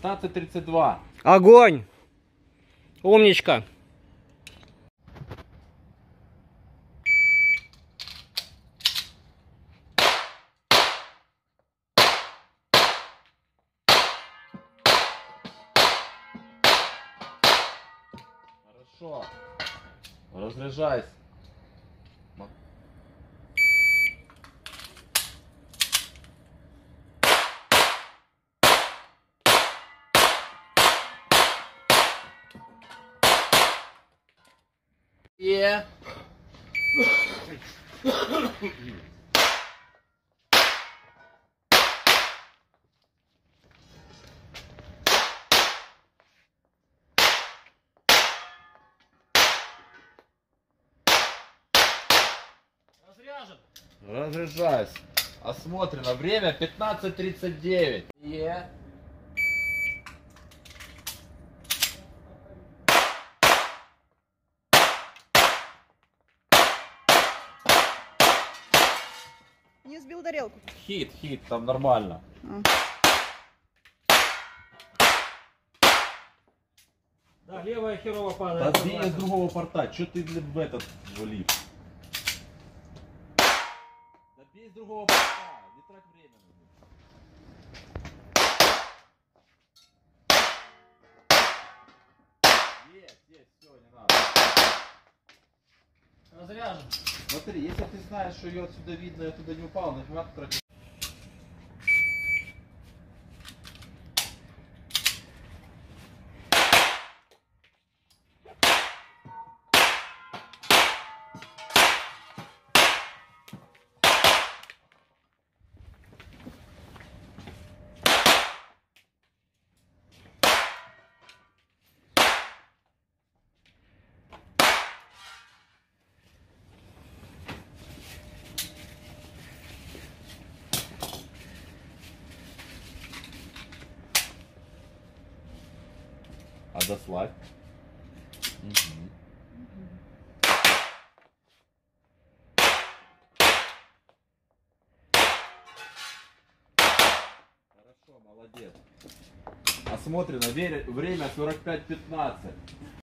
15:32. Огонь! Умничка! Хорошо. Разряжайся. Yeah. Разряжен. Разряжайся. Осмотрено. Время 15:39. Yeah. Не сбил тарелку. Хит, там нормально. Да, левая херово падает. Да бей с другого порта. Че ты в этот влип? Да бей с другого порта. Не трать время. Есть, все, не надо. Разряжен. Смотри, если ты знаешь, что ее отсюда видно, я туда не упал, нафига ты тратишь? А дослать? Хорошо, молодец. Осмотрено. Время 45:15.